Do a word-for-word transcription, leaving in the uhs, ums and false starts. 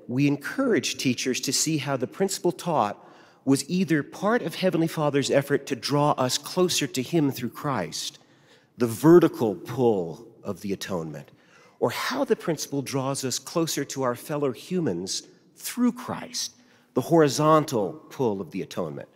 we encourage teachers to see how the principle taught was either part of Heavenly Father's effort to draw us closer to Him through Christ, the vertical pull of the atonement, or how the principle draws us closer to our fellow humans through Christ, the horizontal pull of the atonement.